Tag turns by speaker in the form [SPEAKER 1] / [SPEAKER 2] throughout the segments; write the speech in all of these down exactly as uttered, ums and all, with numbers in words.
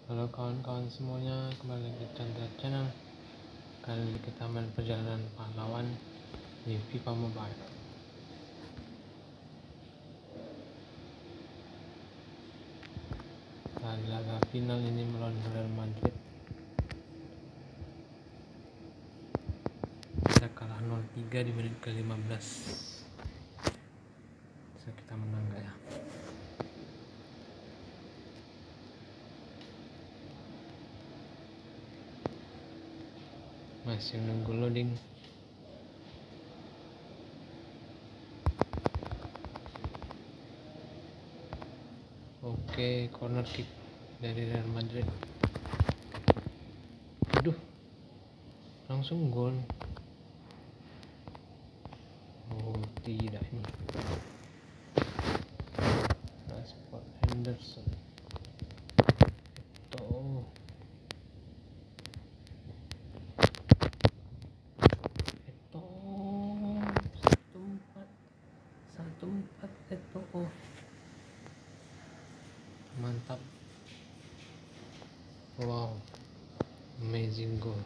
[SPEAKER 1] Halo kawan-kawan semuanya, kembali lagi di Chandra Channel. Kali ini kita main perjalanan pahlawan di FIFA Mobile. Nah, di laga final ini melawan Real Madrid, kita kalah nol tiga di menit ke lima belas. Bisa kita menang gak ya? Masih nunggu loading. Oke, corner kick dari Real Madrid. Aduh, langsung gol. Oh tidak, ini Rashford, Henderson. Itu itu satu empat satu empat itu oh mantap. Wow, amazing goal.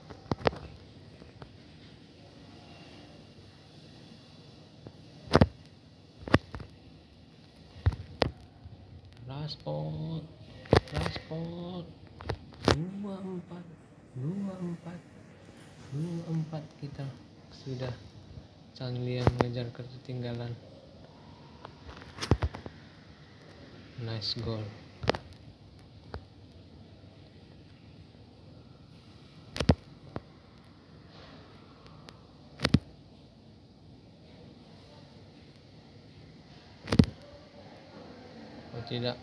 [SPEAKER 1] Rashford, Rashford, dua empat, dua empat, dua empat kita sudah. Canlian mengejar ketertinggalan. Nice goal. Oh tidak.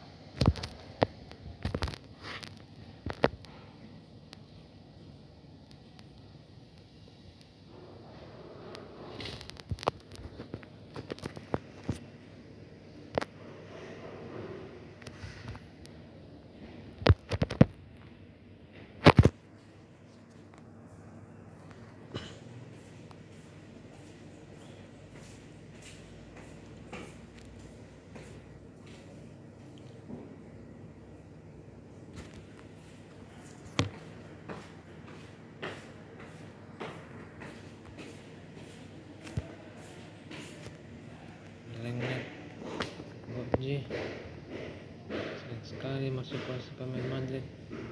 [SPEAKER 1] Lenglet, Godji, sering sekali masuk kelas pemain Madrid.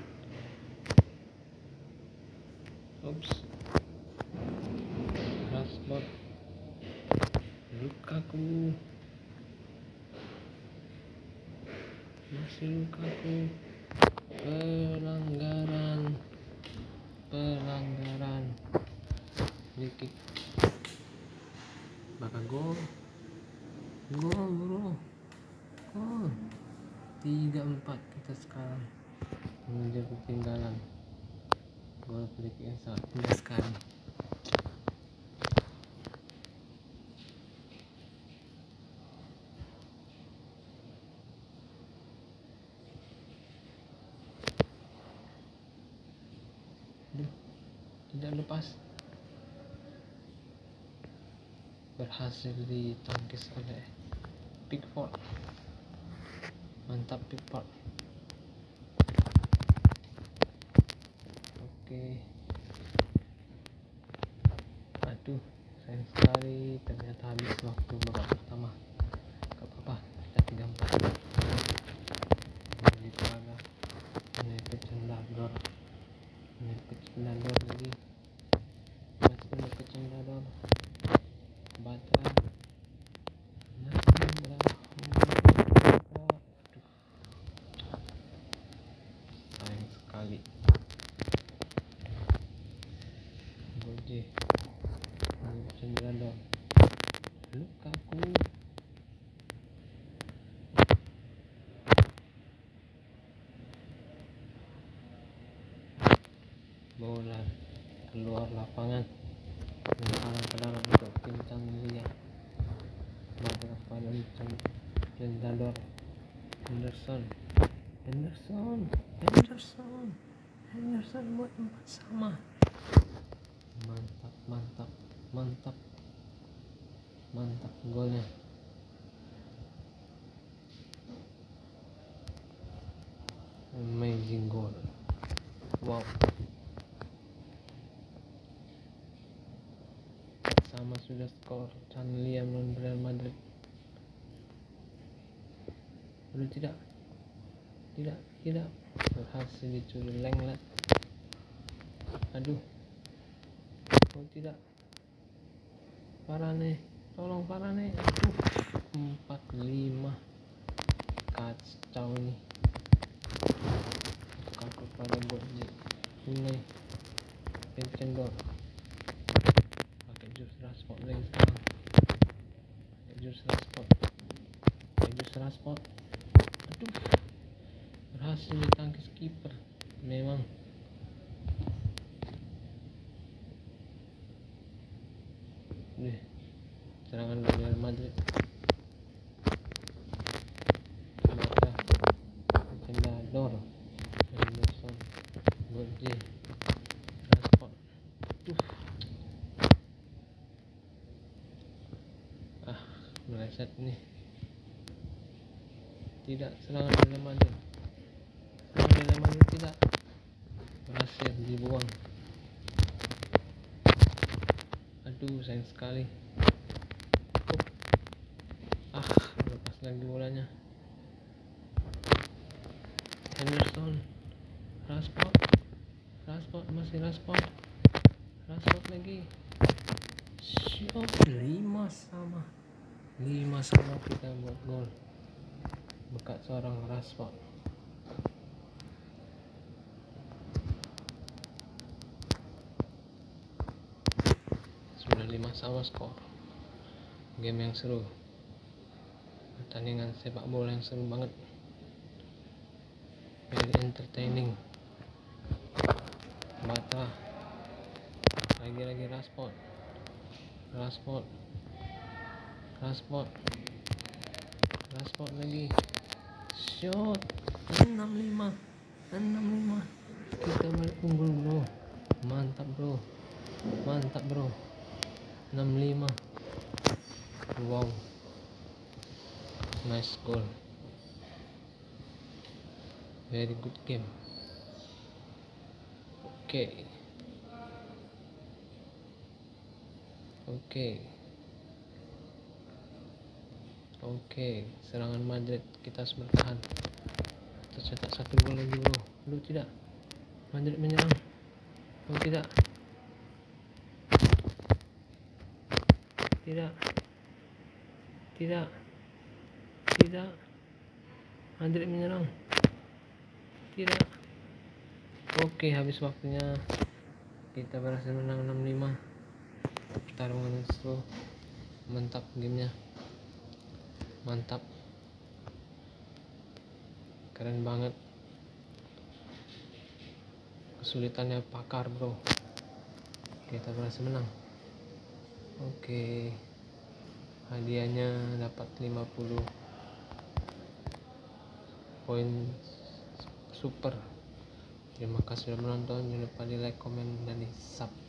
[SPEAKER 1] Oops. Rashford, Lukaku, masih Lukaku. Pelanggaran, pelanggaran, free kick. Bakal gol, gol bro, gol. Tiga empat kita sekarang mengejar ketinggalan. Gol free kick yang sangat indah sekali. Aduh, tidak lepas. Berhasil ditangkis oleh Pickford. Mantap Pickford. Oke. Aduh, sayang sekali ternyata habis waktu babak pertama. Gak apa-apa, kita tiga empat. Di Praga, ini kecendador, ini kecendador lagi. Masih ini kecendador. Batra, Nasibra, sayang sekali. Godji, kecendador, Lukaku. Bola keluar lapangan, mengarah ke dalam untuk tim Canlia. Batra pada Cendador, Henderson, Henderson, Henderson, Henderson buat empat sama. Mantap, mantap, mantap, mantap golnya. Amazing. amazing goal. Wow, sama sudah skor Chan Liam non Real Madrid. Aduh, tidak tidak tidak berhasil dicuri Lenglet. Aduh, oh tidak, Varane, tolong Varane. Aduh, empat lima, kacau ini. Kakak pada Godji ini Vincendor pakai jus Rashford lagi sekarang, pakai jus Rashford, pakai jus Rashford. Aduh, berhasil ditangkis kiper. Memang Nih, serangan dari Real Madrid. Mata Vincendor, Henderson, Godji, Rashford. Aduh, ah meleset nih. Tidak, serangan dari Real Madrid, serangan dari Real Madrid tidak berhasil dibuang. Aduh, sayang sekali. Oh. Ah, lepas lagi bolanya. Henderson, Rashford, Rashford masih Rashford, Rashford lagi. Shot, lima sama, lima sama kita buat gol berkat seorang Rashford. Sudah lima sama skor. Game yang seru, pertandingan sepak bola yang seru banget, very entertaining. Mata lagi-lagi Rashford, Rashford, Rashford, Rashford lagi. Shot, enam lima, enam lima. Kita balik unggul bro, mantap bro, mantap bro. enam lima. Wow, nice goal, very good game. Oke okay. Oke okay. Oke okay. Serangan Madrid kita harus bertahan. Tercetak satu gol lagi bro. Lu tidak, Madrid menyerang. Oh tidak, tidak, tidak, tidak. Madrid menyerang. Tidak. Oke, habis waktunya. Kita berhasil menang enam lima. Pertarungan seru, mantap gamenya, mantap, keren banget. Kesulitannya pakar bro. Kita berhasil menang. Oke, hadiahnya dapat lima puluh poin super. Terima kasih sudah menonton. Jangan lupa di like, komen, dan di subscribe.